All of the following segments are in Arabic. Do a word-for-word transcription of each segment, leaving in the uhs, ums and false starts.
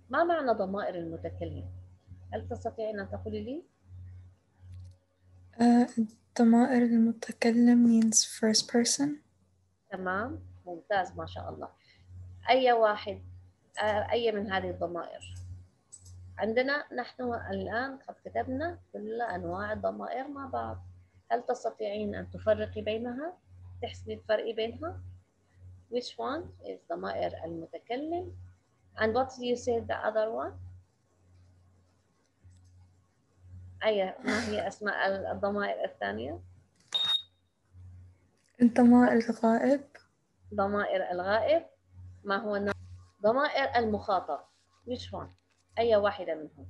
ما معنى ضمائر المتكلم؟ هل تستطيعين أن تقولي لي؟ آه، ضمائر المتكلم means first person. تمام، ممتاز ما شاء الله. أي واحد آه، أي من هذه الضمائر؟ عندنا نحن الآن قد كتبنا كل أنواع الضمائر مع بعض. هل تستطيعين أن تفرقي بينها؟ تحسبي الفرق بينها؟ Which one is ضمائر المتكلم and what do you say the other one؟ أي ما هي أسماء الضمائر الثانية؟ ضمائر الغائب. ضمائر الغائب. ما هو النوع؟ ضمائر المخاطب. which one؟ أي واحدة منهم؟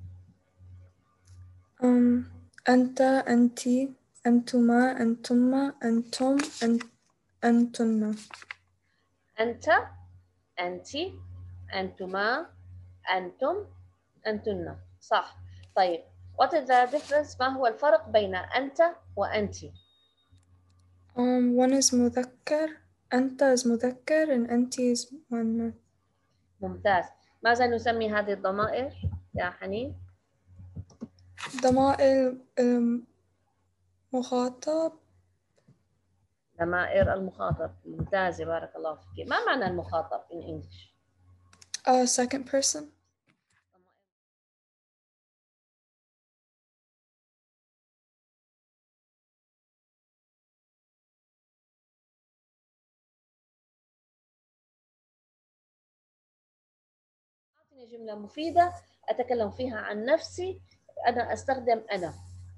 um, أنت، أنتي، أنتما، أنتما، أنتم، أنت، أنتن. أنت، أنت، أنتما، أنتم، أنتن. صح. طيب what is the difference؟ ما هو الفرق بين أنت وأنت؟ um, one is مذكر. أنت is مذكر and أنتي is مؤنث. ممتاز. ماذا نسمي هذه الضمائر يا حنين؟ ضمائر المخاطب. ضمائر المخاطب. ممتازة، بارك الله فيك. ما معنى المخاطب in English؟ uh, second person. أعطني جملة مفيدة أتكلم فيها عن نفسي. أنا أستخدم أنا.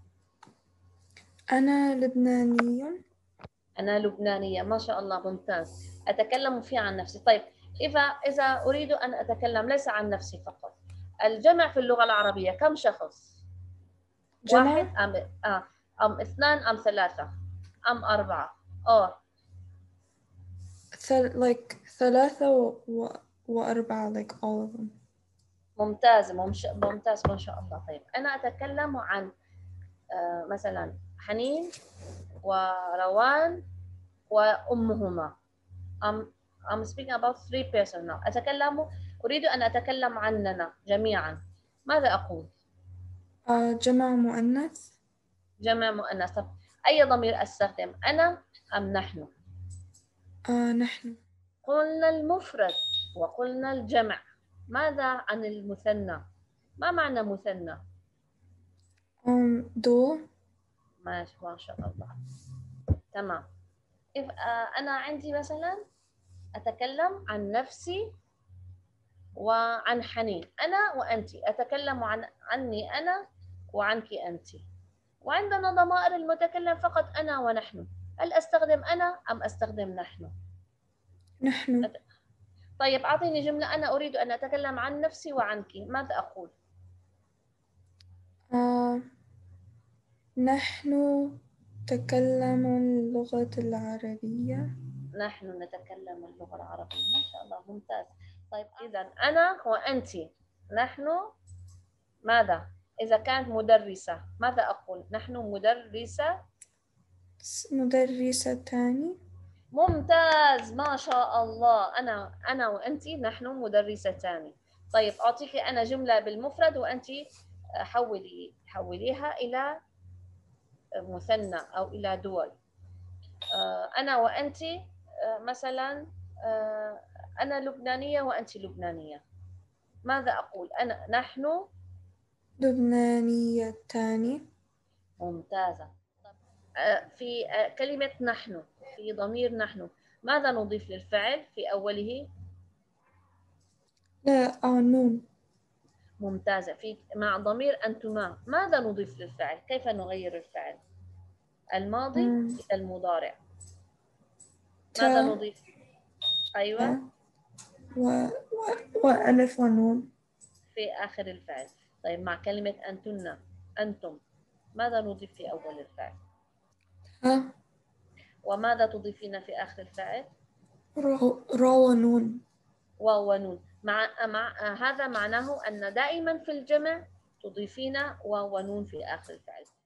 أنا لبنانية. أنا لبنانية، ما شاء الله، ممتاز. أتكلم فيها عن نفسي. طيب إذا إذا أريد أن أتكلم ليس عن نفسي فقط، الجمع في اللغة العربية كم شخص؟ جمع. واحد أم آه أم اثنان أم ثلاثة أم أربعة؟ أو ثل... like ثلاثة و... و... وأربعة like all of them. ممتاز ممش... ممتاز ما شاء الله. طيب أنا أتكلم عن آه مثلا حنين وروان وأمهما. I'm, I'm speaking about three persons now. أتكلم أريد أن أتكلم عننا جميعا. ماذا أقول؟ uh, جمع مؤنث. جمع مؤنث. طب أي ضمير أستخدم؟ أنا أم نحن؟ uh, نحن. قلنا المفرد وقلنا الجمع. ماذا عن المثنى؟ ما معنى مثنى؟ um, دو. ماشي ما شاء الله. تمام. if uh, أنا عندي مثلا أتكلم عن نفسي وعن حنين. أنا وأنت. أتكلم عن عني أنا وعنك أنت. وعندنا ضمائر المتكلم فقط أنا ونحن. هل أستخدم أنا أم أستخدم نحن؟ نحن. طيب أعطيني جملة أنا أريد أن أتكلم عن نفسي وعنك. ماذا أقول؟ uh, نحن نتكلم اللغة العربية. نحن نتكلم اللغة العربية. ما شاء الله، ممتاز. طيب إذا أنا وأنت. نحن ماذا؟ إذا كانت مدرسة ماذا أقول؟ نحن مدرسة. مدرستان. ممتاز ما شاء الله. أنا أنا وأنت نحن مدرستان. طيب أعطيك أنا جملة بالمفرد وأنت حولي حوليها إلى مثنى أو إلى دول. أنا وأنت مثلا أنا لبنانية وأنت لبنانية. ماذا أقول؟ أنا نحن لبنانيتان. ممتازة. في كلمة نحن، في ضمير نحن، ماذا نضيف للفعل في أوله؟ لا آه نون. ممتازة. في مع ضمير أنتما ماذا نضيف للفعل؟ كيف نغير الفعل؟ الماضي um, إلى المضارع. ماذا تا. نضيف؟ أيوة. و... و... وألف ونون. في آخر الفعل. طيب مع كلمة أنتن، أنتم، ماذا نضيف في أول الفعل؟ ها. وماذا تضيفين في آخر الفعل؟ رو, رو ونون. واو ونون. مع... مع هذا معناه أن دائما في الجمع تضيفين واو ونون في آخر الفعل.